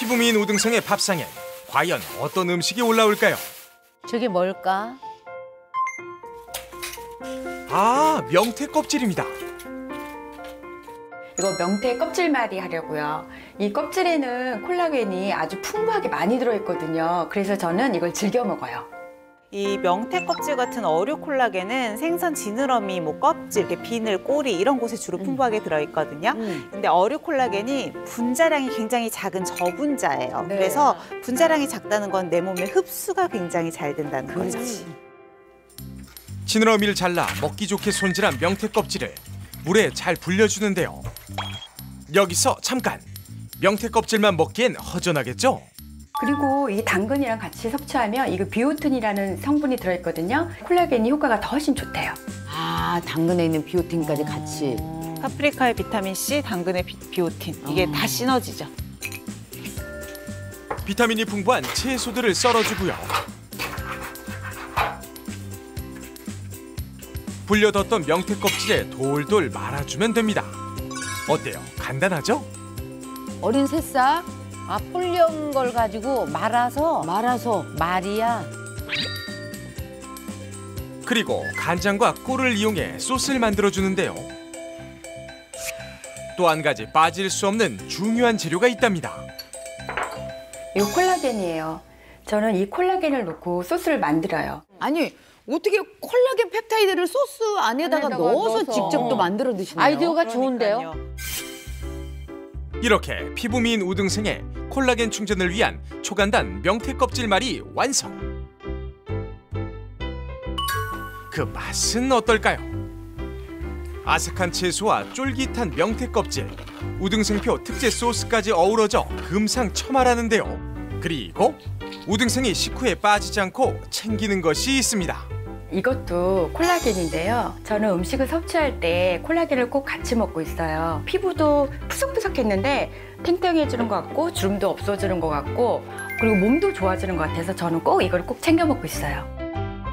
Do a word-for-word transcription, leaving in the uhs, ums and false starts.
피부 미인 우등생의 밥상엔 과연 어떤 음식이 올라올까요? 저게 뭘까? 아, 명태 껍질입니다. 이거 명태 껍질말이 하려고요. 이 껍질에는 콜라겐이 아주 풍부하게 많이 들어있거든요. 그래서 저는 이걸 즐겨 먹어요. 이 명태 껍질 같은 어류 콜라겐은 생선 지느러미, 뭐 껍질, 이렇게 비늘, 꼬리 이런 곳에 주로 풍부하게 들어있거든요. 음. 근데 어류 콜라겐이 분자량이 굉장히 작은 저분자예요. 네. 그래서 분자량이 작다는 건 내 몸에 흡수가 굉장히 잘 된다는 거죠. 지느러미를 잘라 먹기 좋게 손질한 명태 껍질을 물에 잘 불려주는데요. 여기서 잠깐! 명태 껍질만 먹기엔 허전하겠죠? 그리고 이 당근이랑 같이 섭취하면 이거 비오틴이라는 성분이 들어있거든요. 콜라겐이 효과가 더 훨씬 좋대요. 아, 당근에 있는 비오틴까지 같이. 파프리카의 비타민 C, 당근의 비, 비오틴 이게 어. 다 시너지죠. 비타민이 풍부한 채소들을 썰어주고요. 불려뒀던 명태 껍질에 돌돌 말아주면 됩니다. 어때요? 간단하죠? 어린 새싹, 아, 불려온 걸 가지고 말아서, 말아서, 말이야. 그리고 간장과 꿀을 이용해 소스를 만들어주는데요. 또 한 가지 빠질 수 없는 중요한 재료가 있답니다. 이거 콜라겐이에요. 저는 이 콜라겐을 넣고 소스를 만들어요. 아니 어떻게 콜라겐 펩타이드를 소스 안에다가, 안에다가 넣어서, 넣어서. 직접 또 만들어 드시나요? 아이디어가 좋은데요? 그러니까요. 이렇게 피부 미인 우등생의 콜라겐 충전을 위한 초간단 명태 껍질말이 완성. 그 맛은 어떨까요? 아삭한 채소와 쫄깃한 명태 껍질, 우등생표 특제 소스까지 어우러져 금상첨화라는데요. 그리고 우등생이 식후에 빠지지 않고 챙기는 것이 있습니다. 이것도 콜라겐인데요. 저는 음식을 섭취할 때 콜라겐을 꼭 같이 먹고 있어요. 피부도 푸석푸석했는데 탱탱해지는 것 같고 주름도 없어지는 것 같고 그리고 몸도 좋아지는 것 같아서 저는 꼭 이걸 꼭 챙겨 먹고 있어요.